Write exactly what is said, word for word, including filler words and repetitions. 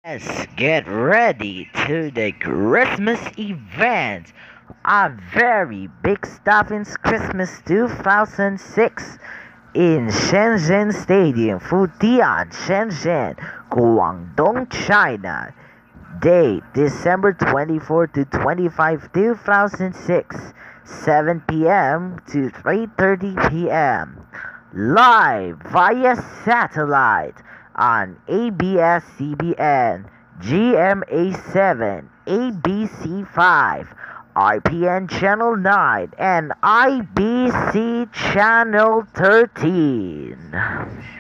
Let's get ready to the Christmas event. A very big McStuffins Christmas two thousand six in Shenzhen Stadium, Futian, Shenzhen, Guangdong, China. Date December twenty-fourth to twenty-fifth, two thousand six, seven p m to three thirty p m Live via satellite on A B S C B N, G M A seven, A B C five, R P N Channel nine, and I B C Channel thirteen.